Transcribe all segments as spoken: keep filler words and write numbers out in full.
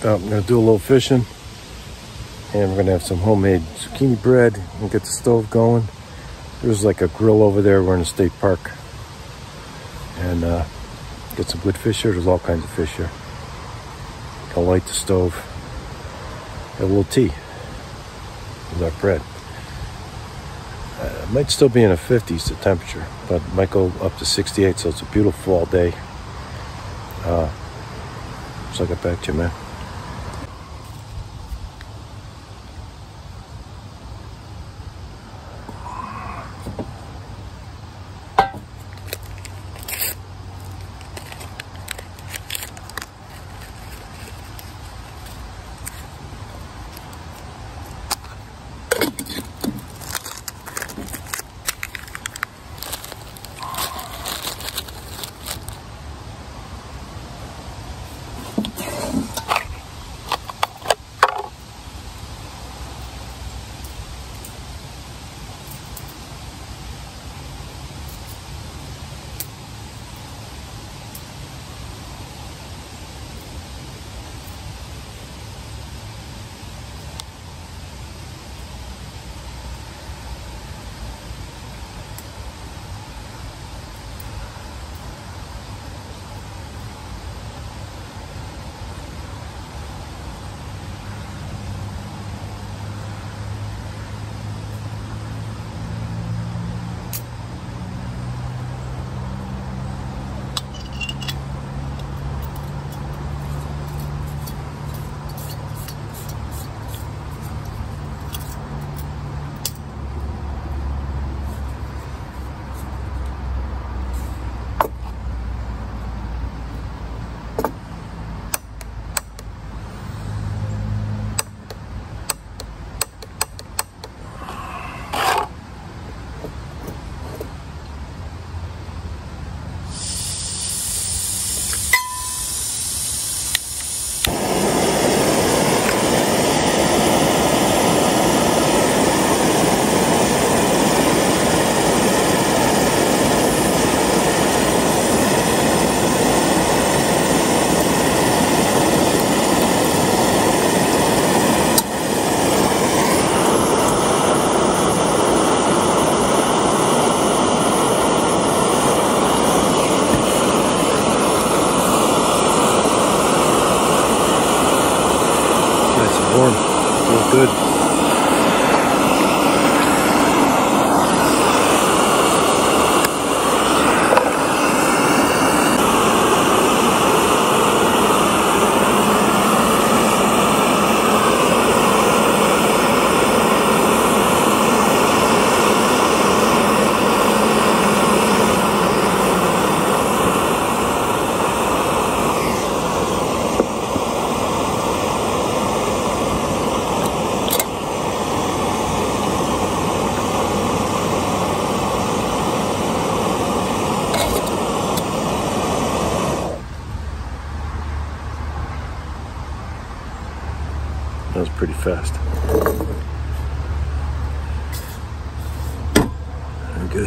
Uh, I'm gonna do a little fishing, and we're gonna have some homemade zucchini bread and get the stove going. There's like a grill over there. We're in a state park, and uh, get some good fish here. There's all kinds of fish here. Gonna light the stove. Have a little tea with our bread. Uh, it might still be in the fifties, the temperature, but it might go up to sixty-eight, so it's a beautiful fall day. Uh, so I'll get back to you, man. Warm, feels good. That was pretty fast. Very good.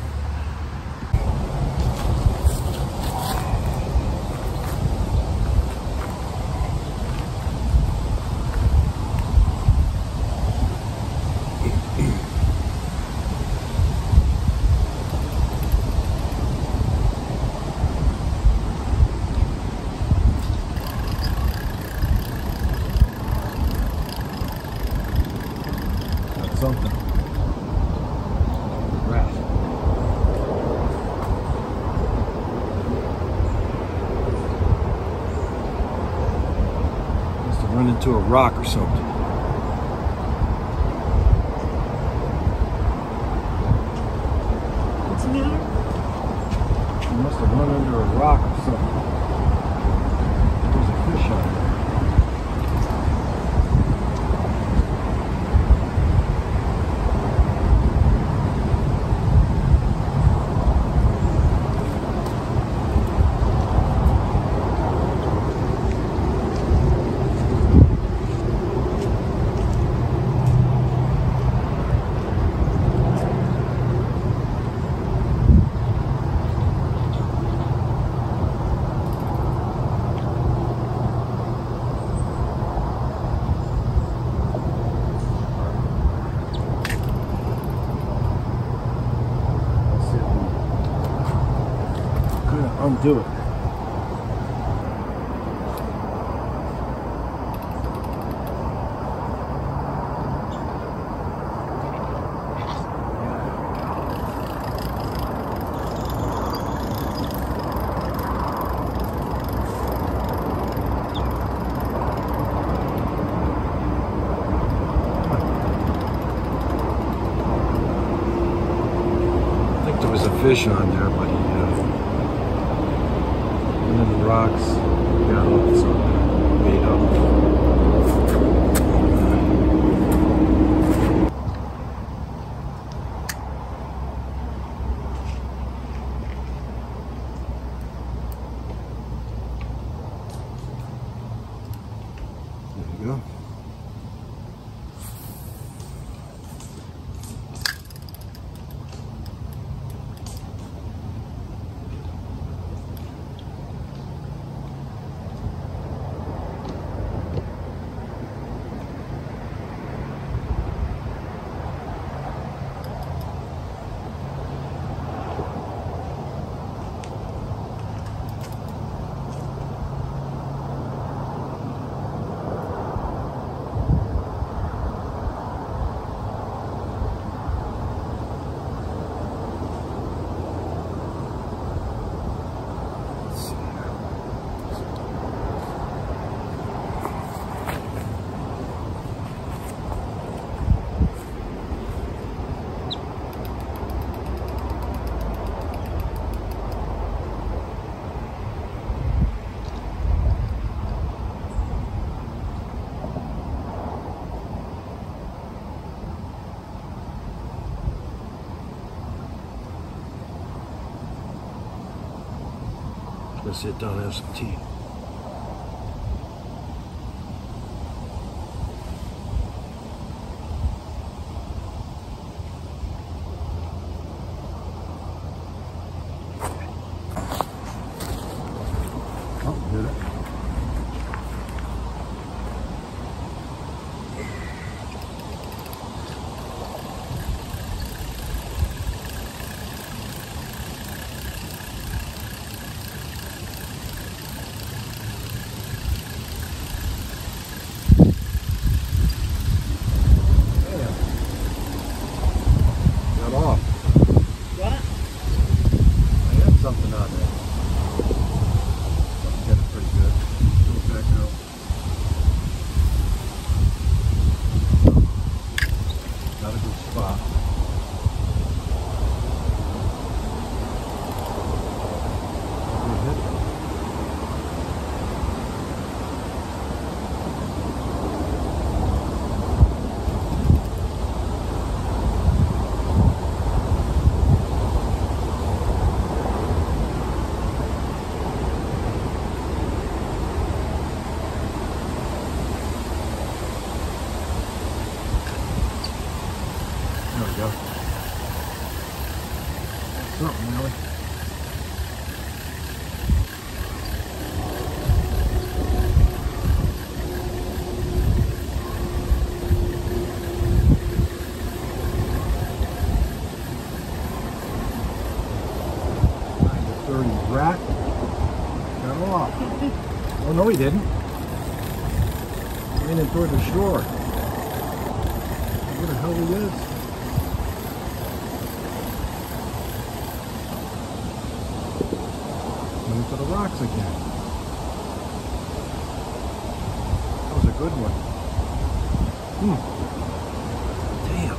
Something. Rat. Must have run into a rock or something. What's the matter? He must have run under a rock or something. There's a fish on there. do it. There was a fish on there, but he uh, went in the rocks, got hooked, so it made up. There you go. Let's sit down and have some tea. Oh, did it? Something on there. Got it pretty good. Go back out. Not a good spot. Good hit. There we go. Something really. nine to thirty rat. Got off. Oh no, he didn't. Ran in toward the shore. Where the hell he is? To the rocks again. That was a good one. Hmm. Damn.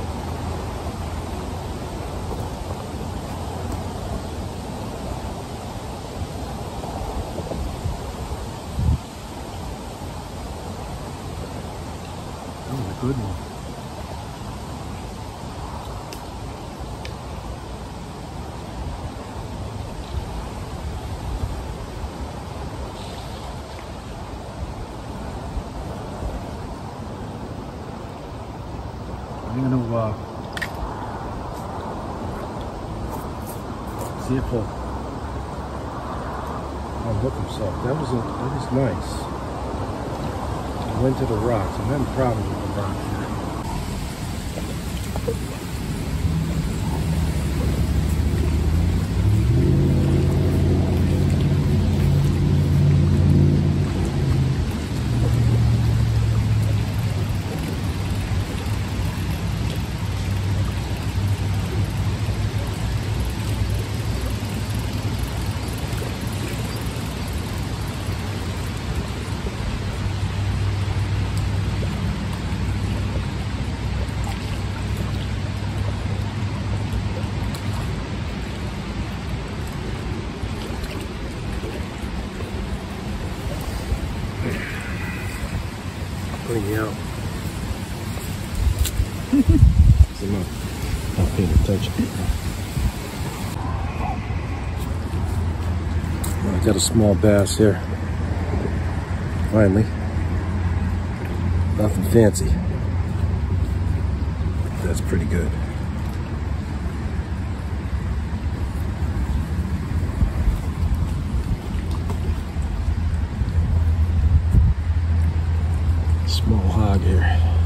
That was a good one. I'm gonna uh, see if he'll, he'll hook himself. That was a, that was nice. He went to the rocks. I'm having problems with the rocks here. Bring you out. I'm not, not paying attention. Well, I got a small bass here. Finally. Nothing fancy. That's pretty good. Small hog here.